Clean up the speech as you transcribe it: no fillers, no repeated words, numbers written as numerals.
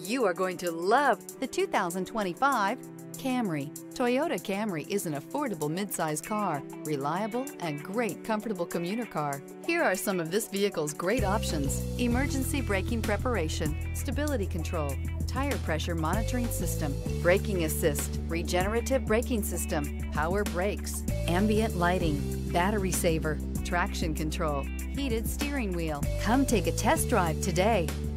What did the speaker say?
You are going to love the 2025 Camry. Toyota Camry is an affordable midsize car, reliable and great comfortable commuter car. Here are some of this vehicle's great options: emergency braking preparation, stability control, tire pressure monitoring system, braking assist, regenerative braking system, power brakes, ambient lighting, battery saver, traction control, heated steering wheel. Come take a test drive today.